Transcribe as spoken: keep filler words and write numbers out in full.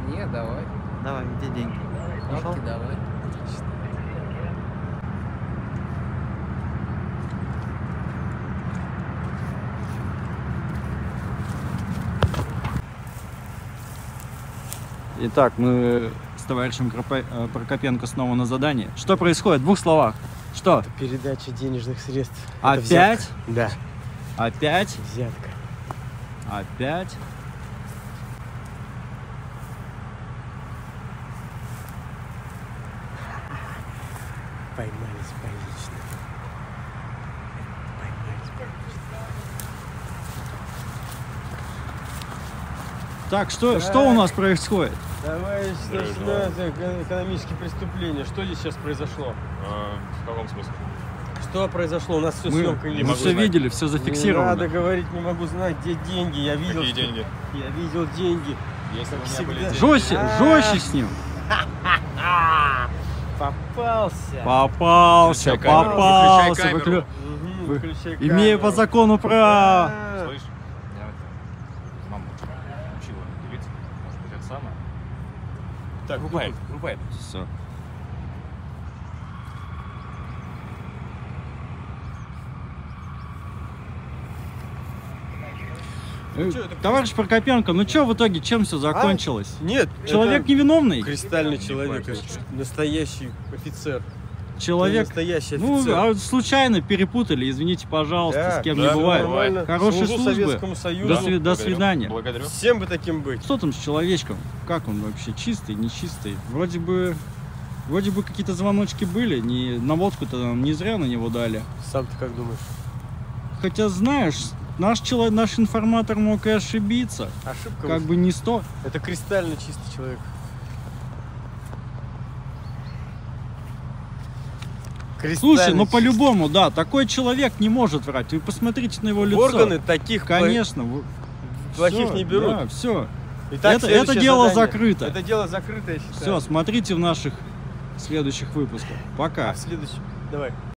Не, давай. Давай, где деньги? Бабки давай. Итак, мы с товарищем Прокопенко снова на задании. Что происходит? В двух словах. Что? Это передача денежных средств. Опять? Да. Опять? Взятка. Опять? Поймали с поличным. Поймали с поличным. Так, что, что у нас происходит? Товарищ старшина, экономические преступления. Что здесь сейчас произошло? А, в каком смысле? Что произошло? У нас все Мы, съемка или мы все видели, все Не зафиксировано. надо говорить, не могу знать, где деньги. Я видел. Какие что- деньги? Я видел деньги. Если Как бы не всегда. были деньги. Жестче, жестче с ним. Попался. Попался, Выключай камеру, попался. выключай камеру. выклю- Мгм, вы- выключай Имея по камеру. закону права. А, Слышь, я это, мама учила делиться. Может быть, это самое? Так, Врубай, врубай. Все. Э, чё, это Товарищ Прокопенко, ну что в итоге, чем все закончилось? Нет, Человек это невиновный? кристальный человек, плачь. настоящий офицер. Человек, Настоящий ну, офицер. а случайно перепутали, извините, пожалуйста, Да, с кем да, не бывает. нормально. Хорошей Служу службы. Советскому Союзу. До, сви- до Благодарю. свидания. Благодарю. Всем бы таким быть. Что там с человечком? Как он вообще? Чистый, нечистый? Вроде бы, вроде бы какие-то звоночки были, не, наводку-то нам не зря на него дали. Сам ты как думаешь? Хотя, знаешь, наш, человек, наш информатор мог и ошибиться. Ошибка. Как бы не сто. Это кристально чистый человек. Слушай, ну Кристально по-любому, да, такой человек не может врать. Вы посмотрите на его чистый. лицо. Органы таких пла- Конечно. вы- плохих всё, не берут. Да, все. Итак, это- следующее это дело задание. закрыто. Это дело закрыто, я считаю. Все, смотрите в наших следующих выпусках. Пока. А в следующем. Давай.